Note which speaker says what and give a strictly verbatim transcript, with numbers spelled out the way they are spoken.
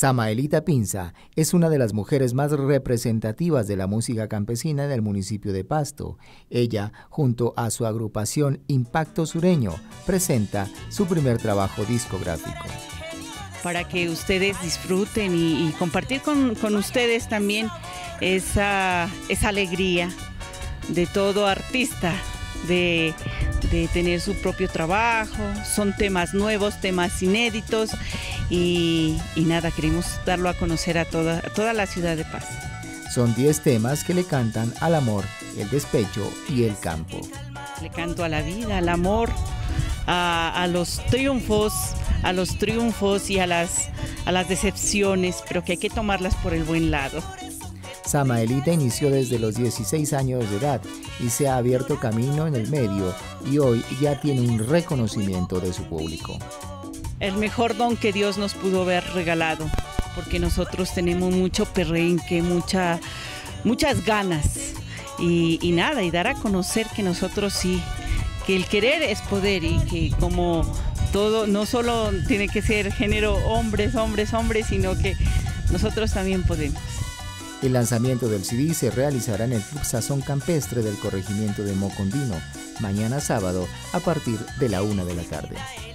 Speaker 1: Samaelita Pinza es una de las mujeres más representativas de la música campesina en el municipio de Pasto. Ella, junto a su agrupación Impacto Sureño, presenta su primer trabajo discográfico.
Speaker 2: Para que ustedes disfruten y, y compartir con, con ustedes también esa, esa alegría de todo artista, de, de tener su propio trabajo. Son temas nuevos, temas inéditos y, y nada, queremos darlo a conocer a toda, a toda la ciudad de Pasto.
Speaker 1: Son diez temas que le cantan al amor, el despecho y el campo.
Speaker 2: Le canto a la vida, al amor, a, a los triunfos, a los triunfos y a las, a las decepciones, pero que hay que tomarlas por el buen lado.
Speaker 1: Samaelita inició desde los dieciséis años de edad y se ha abierto camino en el medio y hoy ya tiene un reconocimiento de su público.
Speaker 2: El mejor don que Dios nos pudo haber regalado, porque nosotros tenemos mucho perrenque, mucha, muchas ganas y, y nada, y dar a conocer que nosotros sí, que el querer es poder y que como todo, no solo tiene que ser género hombres, hombres, hombres, sino que nosotros también podemos.
Speaker 1: El lanzamiento del C D se realizará en el Club Sazón Campestre del corregimiento de Mocondino, mañana sábado a partir de la una de la tarde.